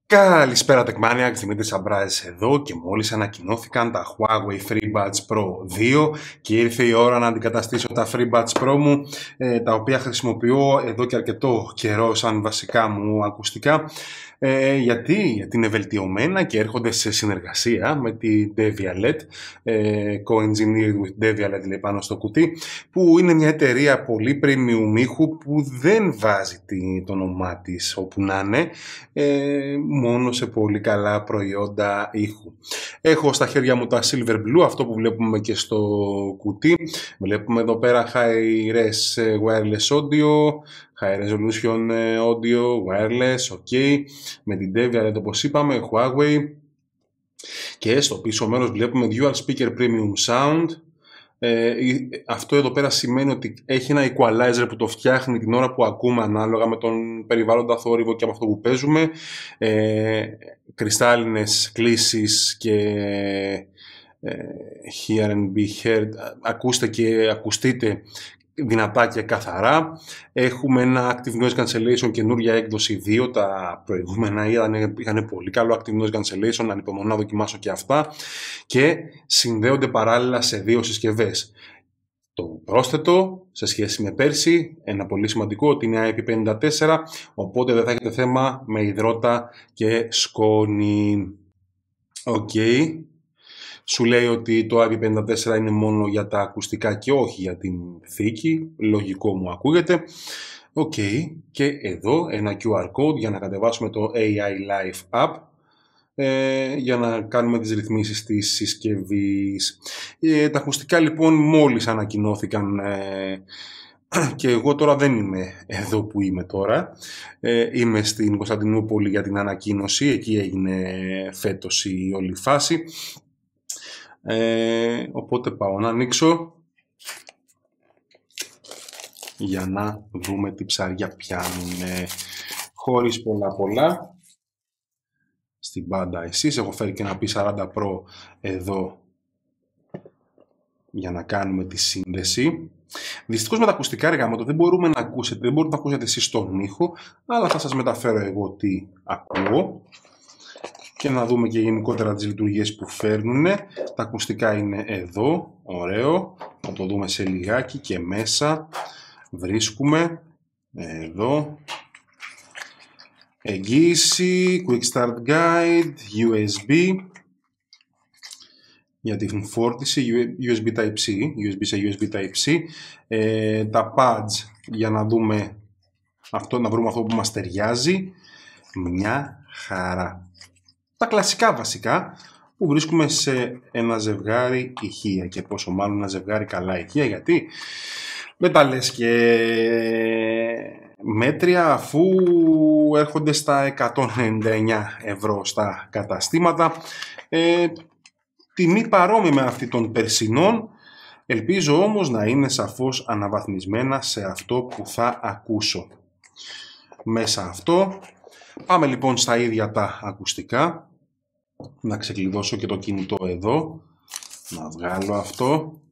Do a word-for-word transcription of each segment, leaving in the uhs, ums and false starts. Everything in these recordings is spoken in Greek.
Καλησπέρα Techmaniacs, Δημήτρης Σαμπράζης εδώ και μόλις ανακοινώθηκαν τα Huawei FreeBuds Pro δύο και ήρθε η ώρα να αντικαταστήσω τα FreeBuds Pro μου, ε, τα οποία χρησιμοποιώ εδώ και αρκετό καιρό σαν βασικά μου ακουστικά. Ε, γιατί, γιατί είναι βελτιωμένα και έρχονται σε συνεργασία με τη Devialet, ε, co-engineered with Devialet λέει πάνω στο κουτί, που είναι μια εταιρεία πολύ premium ήχου που δεν βάζει το όνομά της όπου να είναι, ε, μόνο σε πολύ καλά προϊόντα ήχου. Έχω στα χέρια μου τα Silver Blue, αυτό που βλέπουμε και στο κουτί. Βλέπουμε εδώ πέρα Hi-Res Wireless Audio, High Resolution Audio, Wireless, ok, με την Devialet όπως είπαμε, Huawei. Και στο πίσω μέρος βλέπουμε Dual Speaker Premium Sound. Ε, αυτό εδώ πέρα σημαίνει ότι έχει ένα equalizer που το φτιάχνει την ώρα που ακούμε ανάλογα με τον περιβάλλοντα θόρυβο και από αυτό που παίζουμε. Ε, κρυστάλλινες κλίσεις και ε, hear and be heard. Ακούστε και ακουστείτε δυνατά και καθαρά. Έχουμε ένα Active Noise Cancellation καινούρια έκδοση δύο. Τα προηγούμενα είχαν, είχαν πολύ καλό Active Noise Cancellation, ανυπομονώ να δοκιμάσω και αυτά. Και συνδέονται παράλληλα σε δύο συσκευές. Το πρόσθετο σε σχέση με πέρσι, ένα πολύ σημαντικό, ότι είναι άι πι πενήντα τέσσερα, οπότε δεν θα έχετε θέμα με υδρότα και σκόνη. Οκ. Okay. Σου λέει ότι το άι πι πενήντα τέσσερα είναι μόνο για τα ακουστικά και όχι για την θήκη. Λογικό μου ακούγεται. Οκ. Okay. Και εδώ ένα κιου αρ code για να κατεβάσουμε το έι άι Live App, ε, για να κάνουμε τις ρυθμίσεις της συσκευής. Ε, τα ακουστικά λοιπόν μόλις ανακοινώθηκαν, ε, και εγώ τώρα δεν είμαι εδώ που είμαι τώρα. Ε, είμαι στην Κωνσταντινούπολη για την ανακοίνωση. Εκεί έγινε φέτος η όλη φάση. Ε, οπότε πάω να ανοίξω για να δούμε τι ψάρια πιάνουν, χωρίς πολλά πολλά. Στην πάντα εσείς, έχω φέρει και ένα πι σαράντα Pro εδώ για να κάνουμε τη σύνδεση. Δυστυχώς με τα ακουστικά ρε δεν μπορούμε να ακούσετε, δεν μπορείτε να ακούσετε εσείς τον ήχο, αλλά θα σας μεταφέρω εγώ τι ακούω και να δούμε και γενικότερα τις λειτουργίες που φέρνουν. Τα ακουστικά είναι εδώ, ωραίο, θα το δούμε σε λιγάκι και μέσα βρίσκουμε εδώ εγγύηση, Quick Start Guide, γιου ες μπι για την φόρτιση, γιου ες μπι Type-C, γιου ες μπι σε γιου ες μπι Type-C, ε, τα pads για να δούμε αυτό, να βρούμε αυτό που μας ταιριάζει, μια χαρά. Τα κλασικά βασικά που βρίσκουμε σε ένα ζευγάρι ηχεία, και πόσο μάλλον ένα ζευγάρι καλά ηχεία, γιατί δεν τα λες και μέτρια, αφού έρχονται στα εκατόν ενενήντα εννιά ευρώ στα καταστήματα. Ε, τιμή παρόμοια με αυτή των περσινών, ελπίζω όμως να είναι σαφώς αναβαθμισμένα σε αυτό που θα ακούσω. Μέσα αυτό, πάμε λοιπόν στα ίδια τα ακουστικά. Να ξεκλειδώσω και το κινητό εδώ, να βγάλω αυτό.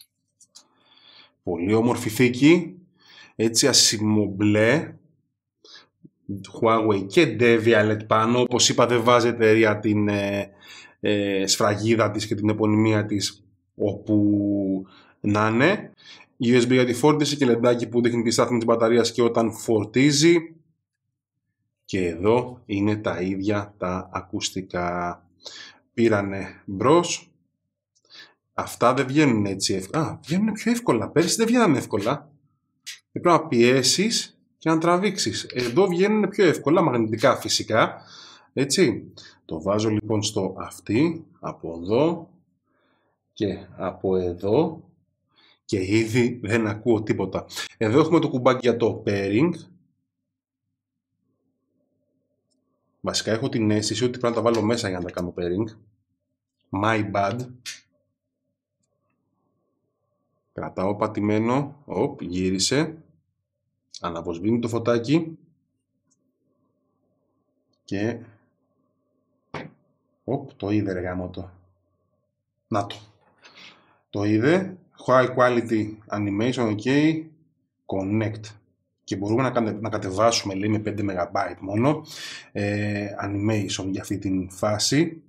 Πολύ όμορφη θήκη, έτσι ασημομπλε, Huawei και Devialet πάνω. Όπως είπα, δεν βάζει εταιρεία την ε, ε, σφραγίδα της και την επωνυμία της όπου να είναι. γιου ες μπι για τη φόρτιση και λεντάκι που δείχνει τη στάθμη της μπαταρίας και όταν φορτίζει. Και εδώ είναι τα ίδια τα ακουστικά. Πήρανε μπρος. Αυτά δεν βγαίνουν έτσι εύκολα. Α, βγαίνουν πιο εύκολα. Πέρυσι δεν βγαίνουν εύκολα. Πρέπει να πιέσεις και να τραβήξεις. Εδώ βγαίνουν πιο εύκολα, μαγνητικά φυσικά. Έτσι. Το βάζω λοιπόν στο αυτή, από εδώ και από εδώ, και ήδη δεν ακούω τίποτα. Εδώ έχουμε το κουμπάκι για το pairing. Βασικά έχω την αίσθηση ότι πρέπει να τα βάλω μέσα για να τα κάνω pairing. My bad. Κρατάω πατημένο, οπ, γύρισε, αναβοσβήνει το φωτάκι και οπ, το είδε ρε γάμοτο. Να το. Το είδε, high quality animation, ok, connect. και μπορούμε να, κατε, να κατεβάσουμε, λέει, με πέντε μεγαμπάιτ μόνο ε, animation για αυτή την φάση.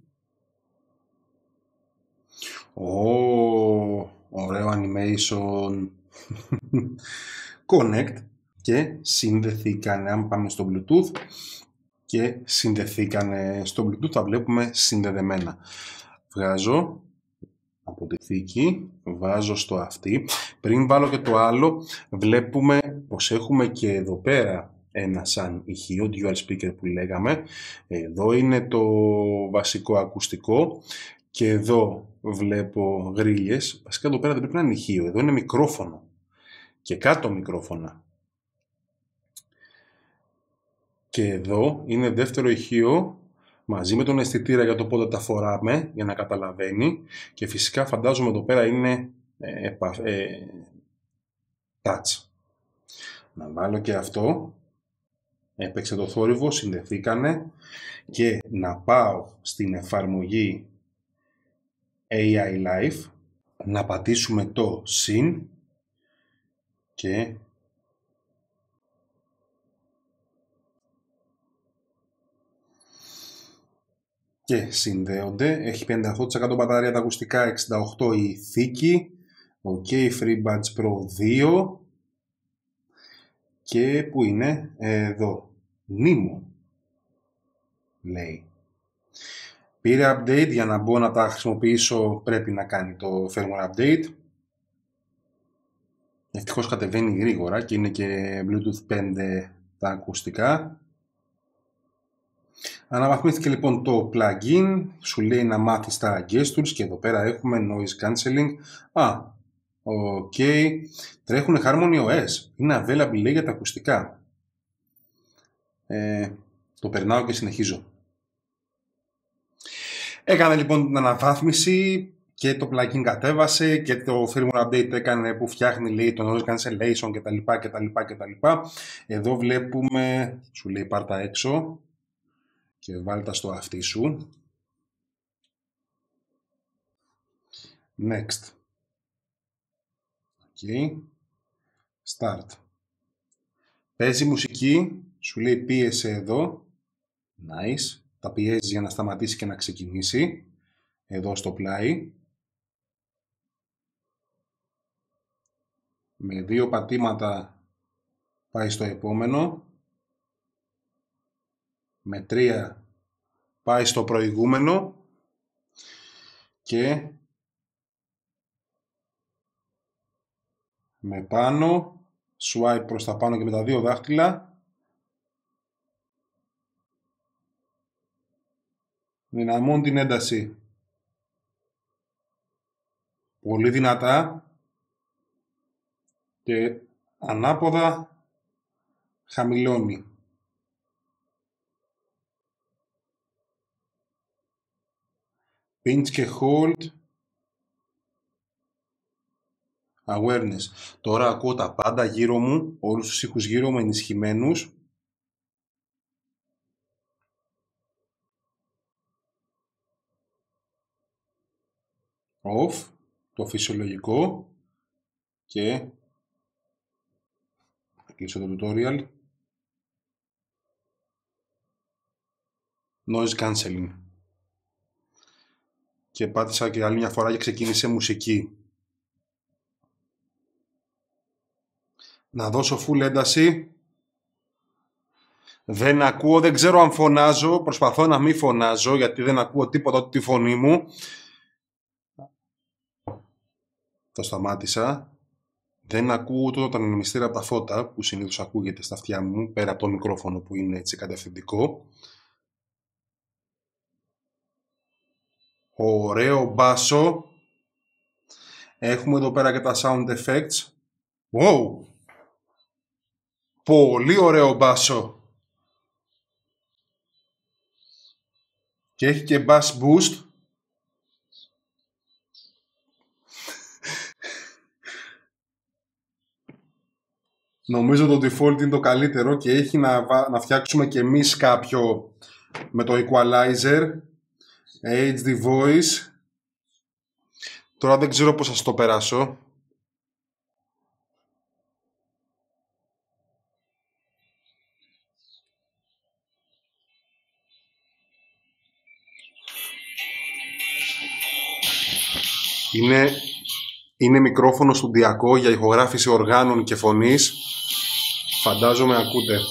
Oh, ωραίο animation. Connect και συνδεθήκανε. Αν πάμε στο Bluetooth και συνδεθήκανε στο Bluetooth, θα βλέπουμε συνδεδεμένα. Βγάζω από τη θήκη, βάζω στο αυτή. Πριν βάλω και το άλλο, βλέπουμε πως έχουμε και εδώ πέρα ένα σαν ηχείο, dual speaker που λέγαμε. Εδώ είναι το βασικό ακουστικό και εδώ βλέπω γρίλιες. Βασικά εδώ πέρα δεν πρέπει να είναι ηχείο, εδώ είναι μικρόφωνο και κάτω μικρόφωνα. Και εδώ είναι δεύτερο ηχείο μαζί με τον αισθητήρα για το πότε τα φοράμε, για να καταλαβαίνει. Και φυσικά φαντάζομαι εδώ πέρα είναι ε, ε, touch. Να βάλω και αυτό. Έπαιξε το θόρυβο, συνδεθήκανε. Και να πάω στην εφαρμογή έι άι Live, να πατήσουμε το Syn και και συνδέονται. Έχει πενήντα οκτώ τοις εκατό μπαταρία τα ακουστικά, εξήντα οκτώ η θήκη. Ok, FreeBuds Pro δύο. Και που είναι εδώ, Nimo λέει. Πήρε update, για να μπω να τα χρησιμοποιήσω πρέπει να κάνει το firmware update. Ευτυχώς κατεβαίνει γρήγορα και είναι και Bluetooth πέντε τα ακουστικά. Αναβαθμίστηκε λοιπόν το plugin, σου λέει να μάθεις τα gestures και εδώ πέρα έχουμε noise cancelling. Α, οκ, okay. Τρέχουν HarmonyOS, είναι available, λέει, για τα ακουστικά. Ε, το περνάω και συνεχίζω. Έκανε λοιπόν την αναβάθμιση και το plugin κατέβασε και το firmware update έκανε που φτιάχνει, λέει, το noise cancellation κτλ, κτλ, κτλ. Εδώ βλέπουμε, σου λέει πάρ' τα έξω και βάλ' τα στο αυτί σου. Next. Ok. Start. Παίζει μουσική, σου λέει πίεσε εδώ. Nice. Τα πιέζει για να σταματήσει και να ξεκινήσει. Εδώ στο πλάι. Με δύο πατήματα πάει στο επόμενο. Με τρία πάει στο προηγούμενο. Και με πάνω, swipe προς τα πάνω και με τα δύο δάχτυλα. Δυναμώνει την ένταση. Πολύ δυνατά. Και ανάποδα χαμηλώνει. Pinch και hold. Awareness. Τώρα ακούω τα πάντα γύρω μου, όλους τους ήχους γύρω μου ενισχυμένους. Off, το φυσιολογικό. Και θα κλείσω το tutorial. Noise cancelling. Και πάτησα και άλλη μια φορά και ξεκίνησε μουσική. Να δώσω full ένταση. Δεν ακούω, δεν ξέρω αν φωνάζω. Προσπαθώ να μην φωνάζω γιατί δεν ακούω τίποτα από τη φωνή μου. Το σταμάτησα. Δεν ακούω ούτε τον ανεμιστήρα από τα φώτα που συνήθως ακούγεται στα αυτιά μου, πέρα από το μικρόφωνο που είναι έτσι κατευθυντικό. Ωραίο μπάσο. Έχουμε εδώ πέρα και τα sound effects. Wow! Πολύ ωραίο μπάσο. Και έχει και bass boost. Νομίζω το default είναι το καλύτερο και έχει να, να φτιάξουμε και εμείς κάποιο με το equalizer. έιτς ντι voice. Τώρα δεν ξέρω πώς θα σας το περάσω. Είναι, είναι μικρόφωνο στοντιακό για ηχογράφηση οργάνων και φωνής. Φαντάζομαι ακούτε.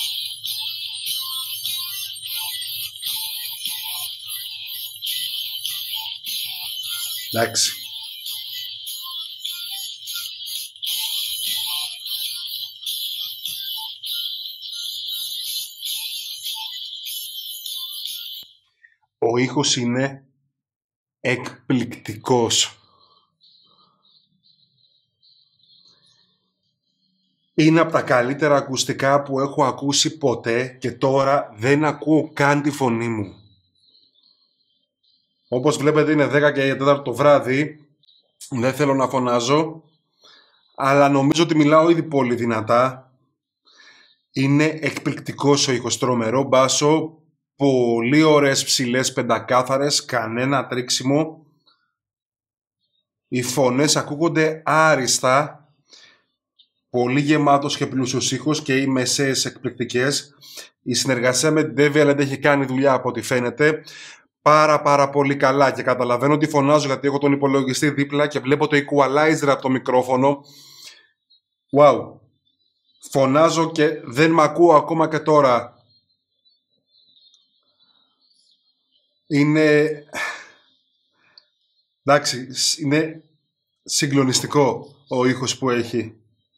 Εντάξει. Ο ήχος είναι εκπληκτικός. Είναι από τα καλύτερα ακουστικά που έχω ακούσει ποτέ και τώρα δεν ακούω καν τη φωνή μου. Όπως βλέπετε είναι δέκα και τέσσερα το βράδυ, δεν θέλω να φωνάζω, αλλά νομίζω ότι μιλάω ήδη πολύ δυνατά. Είναι εκπληκτικός ο ήχος, τρομερό μπάσο, πολύ ωραίες ψηλές πεντακάθαρες, κανένα τρίξιμο. Οι φωνές ακούγονται άριστα. Πολύ γεμάτος και πλούσιος ήχος και οι μεσαίες εκπληκτικές. Η συνεργασία με την Deviant έχει κάνει δουλειά από ό,τι φαίνεται. Πάρα πάρα πολύ καλά και καταλαβαίνω ότι φωνάζω γιατί έχω τον υπολογιστή δίπλα και βλέπω το equalizer από το μικρόφωνο. Wow! Φωνάζω και δεν μ' ακούω ακόμα και τώρα. Είναι... εντάξει, είναι συγκλονιστικό ο ήχος που έχει.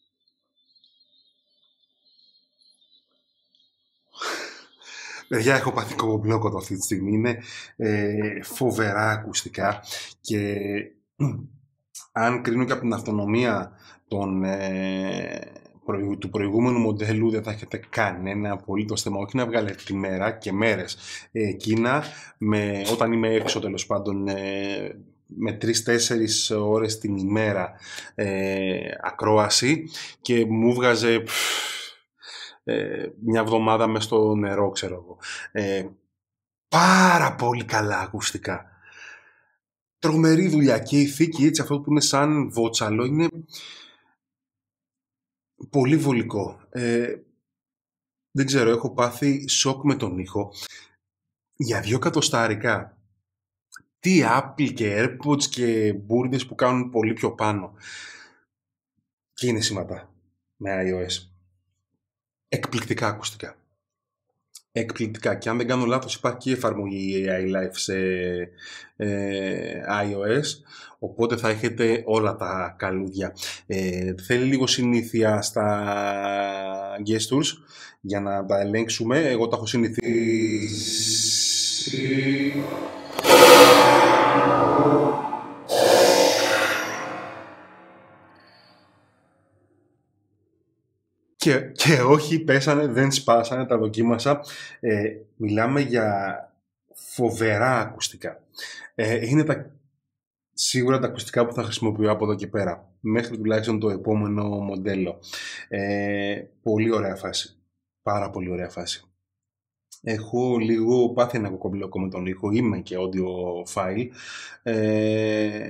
Παιδιά, έχω πάθει κομμομπλόκοτο αυτή τη στιγμή. Είναι ε, φοβερά ακουστικά και αν κρίνω και από την αυτονομία των, ε, προηγου, του προηγούμενου μοντέλου δεν θα έχετε κανένα απολύτως θέμα. Όχι να βγάλετε τη μέρα και μέρες ε, εκείνα, με, όταν είμαι έξω τέλος πάντων, ε, με τρεις-τέσσερις ώρες την ημέρα ε, ακρόαση και μου βγάζε... Ε, μια εβδομάδα μες στο νερό, ξέρω εγώ. Ε, πάρα πολύ καλά ακουστικά. Τρομερή δουλειά και η θήκη, έτσι, αυτό που είναι σαν βότσαλο, είναι πολύ βολικό. Ε, δεν ξέρω, έχω πάθει σοκ με τον ήχο. Για δύο εκατοστάρικα. Τι Apple και AirPods και μπουρδες που κάνουν πολύ πιο πάνω. Και είναι σηματά με iOS. Εκπληκτικά ακουστικά. Εκπληκτικά. Και αν δεν κάνω λάθος υπάρχει και εφαρμογή έι άι Live σε ε, iOS, οπότε θα έχετε όλα τα καλούδια. Ε, θέλει λίγο συνήθεια στα gestures για να τα ελέγξουμε. Εγώ τα έχω συνηθίσει. Και, και όχι, πέσανε, δεν σπάσανε, τα δοκίμασα. Ε, μιλάμε για φοβερά ακουστικά. Ε, είναι τα, σίγουρα τα ακουστικά που θα χρησιμοποιώ από εδώ και πέρα. Μέχρι τουλάχιστον το επόμενο μοντέλο. Ε, πολύ ωραία φάση. Πάρα πολύ ωραία φάση. Έχω λίγο πάθει ένα κοκομπλόκο με τον ήχο. Είμαι και audiophile. Ε,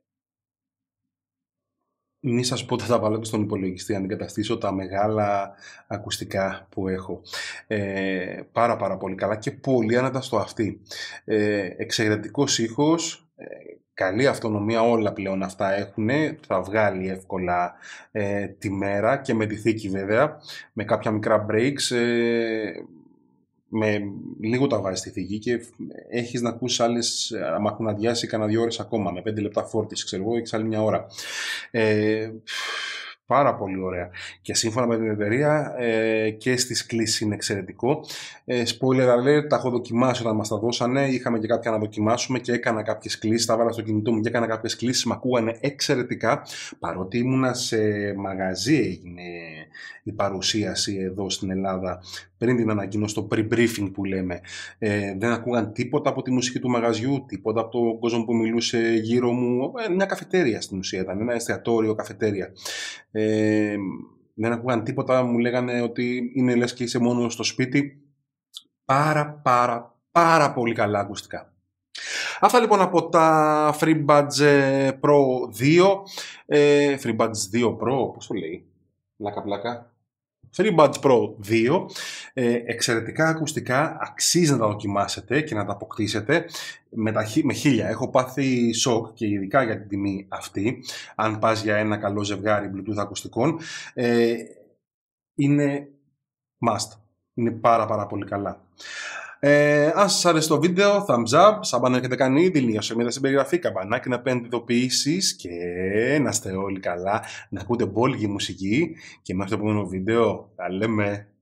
Μη σας πω ότι θα τα βάλω και στον υπολογιστή, αν εγκαταστήσω τα μεγάλα ακουστικά που έχω. Ε, πάρα πάρα πολύ καλά και πολύ άνετα στο αυτί. Ε, εξαιρετικός ήχος, ε, καλή αυτονομία, όλα πλέον αυτά έχουν. Θα βγάλει εύκολα ε, τη μέρα και με τη θήκη βέβαια, με κάποια μικρά breaks. Ε, με λίγο τα βάζει στη θήκη και έχεις να ακούσεις άλλες, άμα έχουν αδειάσει κανένα δύο ώρες ακόμα, με πέντε λεπτά φόρτιση, ξέρω εγώ, έχεις άλλη μια ώρα. Ε, πάρα πολύ ωραία. Και σύμφωνα με την εταιρεία ε, και στις κλήσεις είναι εξαιρετικό. Ε, spoiler alert, τα έχω δοκιμάσει όταν μας τα δώσανε, είχαμε και κάποια να δοκιμάσουμε και έκανα κάποιες κλήσεις, τα βάλα στο κινητό μου και έκανα κάποιες κλήσεις, μ' ακούγανε εξαιρετικά, παρότι ήμουνα σε μαγαζί έγινε η παρουσίαση εδώ στην Ελλάδα, πριν την ανακοίνωση, το pre-briefing που λέμε. Ε, δεν ακούγαν τίποτα από τη μουσική του μαγαζιού, τίποτα από τον κόσμο που μιλούσε γύρω μου. Ε, μια καφετέρια στην ουσία ήταν, ένα εστιατόριο, καφετέρια. Ε, δεν ακούγαν τίποτα, μου λέγανε ότι είναι λες και είσαι μόνο στο σπίτι. Πάρα πάρα πάρα πολύ καλά ακουστικά. Αυτά λοιπόν από τα FreeBuds Pro δύο. Ε, FreeBuds δύο Pro, πώς το λέει, πλάκα πλάκα. FreeBuds Pro δύο, ε, εξαιρετικά ακουστικά, αξίζει να τα δοκιμάσετε και να τα αποκτήσετε με, τα, με χίλια. Έχω πάθει σοκ και ειδικά για την τιμή αυτή, αν πας για ένα καλό ζευγάρι Bluetooth ακουστικών, ε, είναι must, είναι πάρα πάρα πολύ καλά. Ε, αν σας άρεσε το βίντεο, thumbs up, σαν πάνω έχετε κάνει ήδη, λίγα σωμίδα στην περιγραφή, καμπανάκι να παίρνετε ειδοποιήσεις και να είστε όλοι καλά, να ακούτε μπόλικη μουσική και μέχρι το επόμενο βίντεο, τα λέμε.